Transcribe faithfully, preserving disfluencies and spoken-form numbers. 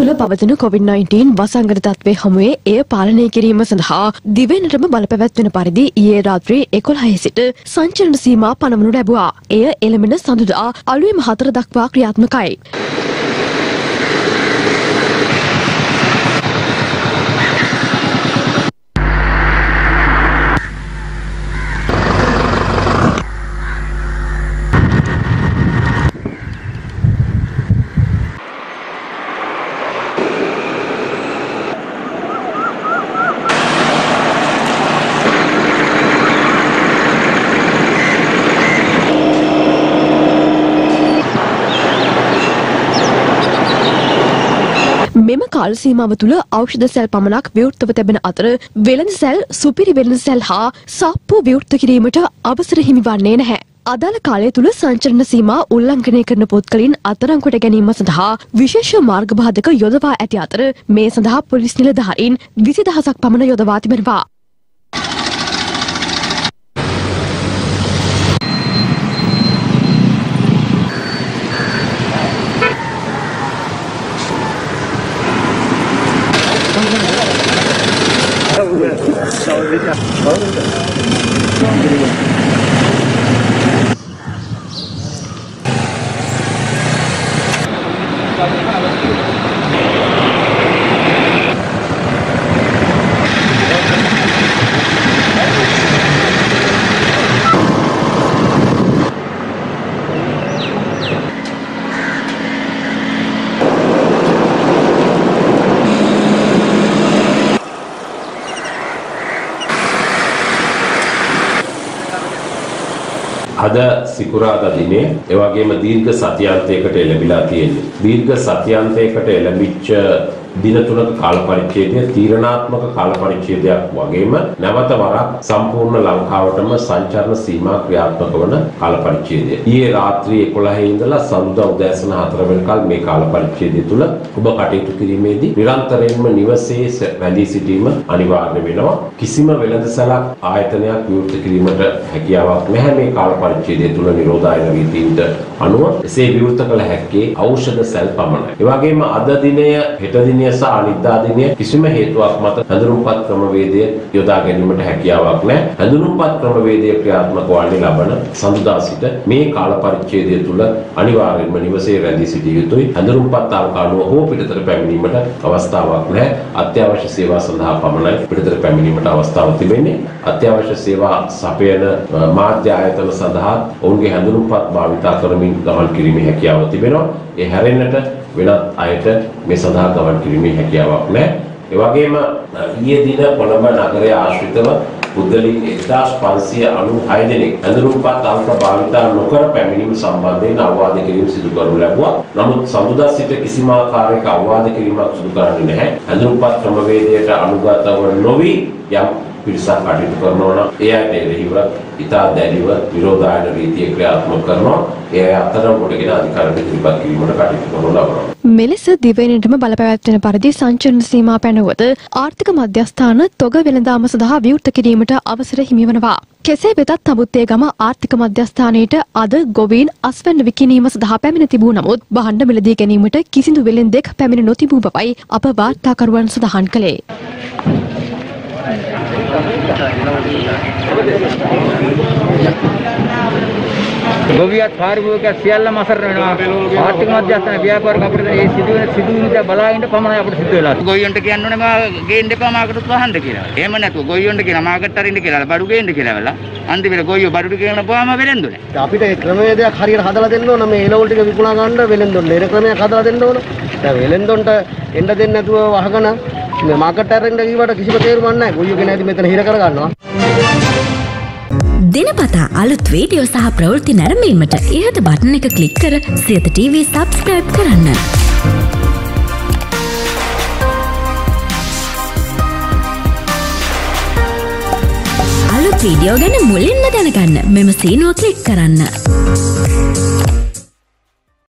තුළ පවතින Covid nineteen වසංගත තත්ත්වය හමුවේ එය පාලනය කිරීම සඳහා දිවෙනටම බලපැවැත්වෙන පරිදි ඊයේ රාත්‍රී එකොළහේ සිට සංචරණ සීමා පනවනු ලැබුවා. එය එළඹෙන සඳුදා අලුයම හතර දක්වා ක්‍රියාත්මකයි. මෙම කාල සීමාව තුළ ඖෂධ සැල් පමණක් විවෘතව තිබෙන අතර වෙළඳ සැල්, සුපිරි වෙළඳ සැල් හා සාප්පු විවෘත කිරීමට අවසර හිමිවන්නේ නැහැ. අදාළ කාලය තුළ සංචරණ සීමා උල්ලංඝනය කරන පුද්ගලයන් අත්අඩංගුවට ගැනීම සඳහා විශේෂ මාර්ග බාධක යොදවා ඇති අතර මේ සඳහා පොලිස් නිලධාරීන් විසි දහසක් පමණ යොදවා තිබෙනවා. අද සිකුරාදා දිනේ ඒ වගේම දීර්ඝ සතියාන්තයකට එළඹිලා තියෙන්නේ. දීර්ඝ සතියාන්තයකට එළඹිච්ච දින තුනක කාල පරිච්ඡේදය තීරණාත්මක කාල පරිච්ඡේදයක් වගේම නැවත වරක් සම්පූර්ණ ලංකාවටම සංචරණ සීමා ක්‍රියාත්මක වන කාල පරිච්ඡේදය. ඊයේ රාත්‍රී එකොළහේ ඉඳලා සඳුදා උදෑසන හතර වෙනකල් මේ කාල පරිච්ඡේදය තුල ඔබ කටයුතු කිරීමේදී නිරන්තරයෙන්ම නිවසේ රැඳී සිටීම අනිවාර්ය වෙනවා. කිසිම වෙළඳසැලක් ආයතනයක් විවෘත කිරීමට හැකියාවක් නැහැ මේ කාල පරිච්ඡේදය තුල නිරෝධායන රීතීන්ට අනුව. එසේ විවෘත කළ හැක්කේ ඖෂධ සැල් පමණයි. ඒ වගේම අද දිනය හෙට දිනය සහ අනිද්දා දිනය කිසිම හේතුවක් මත හැඳුනුම්පත් ක්‍රමවේදය යොදා ගැනීමට හැකියාවක් නැහැ. හැඳුනුම්පත් ක්‍රමවේදය ක්‍රියාත්මක වන්නේ ලබන සඳුදා සිට මේ කාල පරිච්ඡේදය තුල අනිවාර්යයෙන්ම නිවසේ රැඳී සිටිය යුතුයි. හැඳුනුම්පත් අංක අනුව හෝ පිටතට පැමිණීමට අවස්ථාවක් නැහැ. අත්‍යවශ්‍ය සේවා සඳහා පමණයි පිටතට පැමිණීමට අවස්ථාව තිබෙන්නේ. අත්‍යවශ්‍ය සේවා සපයන මාධ්‍ය ආයතන සඳහා ඔවුන්ගේ හැඳුනුම්පත් භාවිතා කරමින් ගමන් කිරීමේ හැකියාව තිබෙනවා. ඒ හැරෙන්නට වෙනත් අයට මේ සඳහා ගමන් කිරීමේ හැකියාවක් නැහැ. ඒ වගේම ඊයේ දින කොළඹ නගරයේ ආශ්‍රිතව පුද්ගලයන් එක්දාස් පන්සිය අනූහය දෙනෙක් හැඳුනුම්පත් අංක භාවිතා නොකර පැමිණීම සම්බන්ධයෙන් අවවාද කිරීම සිදු කරනු ලැබුවා. නමුත් සඳුදා සිට කිසිම ආකාරයක අවවාද කිරීමක් සිදු කරන්නේ නැහැ. හැඳුනුම්පත් ක්‍රමවේදයට අනුගතව නොවි යම් පිරිසක් කටයුතු කරනවා නම් ඒ අයට එරෙහිව ඉතා දැඩිව විරෝධායන රීතිය ක්‍රියාත්මක කරනවා. ඒ අත්අඩංගුවටගෙන අධිකාරියට ඉදිරිපත් කිරීමට කටයුතු කරනු ලබනවා. මෙලෙස දිවයිනටම බලපැවැත්වෙන පරිදි සංචරණ සීමා පැනවුවද ආර්ථික මධ්‍යස්ථාන තොග වෙළඳාම සඳහා විවෘත කිරීමට අවසර හිමිවනවා. කෙසේ වෙතත් තමුත්තේගම ආර්ථික මධ්‍යස්ථානයට අද ගොවීන් අස්වැන්න විකිණීම සඳහා පැමිණ තිබූ නමුත් භාණ්ඩ මිලදී ගැනීමට කිසිදු වෙළෙන්දෙක් පැමිණ නොතිබූ බවයි අප වාර්තාකරුවන් සඳහන් කළේ. ගොවියත් පාරිභෝගිකයත් සියල්ලම අසරණ වෙනවා. ආර්ථික මධ්‍යස්ථාන ව්‍යාපාරික අපිට මේ සිදුවෙන සිදුවීම් දිහා බලාගෙන පමණයි අපිට සිද්ධ වෙලා. ගොවියන්ට කියන්න ඕනේ මා ගේන්න එපා මාකටත් වහන්න කියලා. එහෙම නැතුව ගොවියන්ට කියන මාකට් අරින්න කියලා බඩු ගේන්න කියලා වෙලා. අන්තිමට ගොවියෝ බඩු ගේන පොවම වෙලෙන්දුනේ. අපිට ඒ ක්‍රමවේදයක් හරියට හදලා දෙන්න ඕන මේ එළවලු ටික විකුණා ගන්න වෙලෙන්දුනේ. ඒ ක්‍රමයක් හදලා දෙන්න ඕන. දැන් වෙලෙන්දුන්ට එන්න දෙන්නේ නැතුව වහගෙන මේ මාකට් අරින්න ගිහුවට කිසිම තේරුමක් නැහැ. ගොවියෝ කෙනෙක් මෙතන හිර කර ගන්නවා. දිනපතා අලුත් වීඩියෝ සහ ප්‍රවෘත්ති නැරඹීමට ඉහත බටන් එක ක්ලික් කර සියත ටීවී සබ්ස්ක්‍රයිබ් කරන්න. අලුත් වීඩියෝ ගැන මුලින්ම දැනගන්න මෙම සීනුව ක්ලික් කරන්න.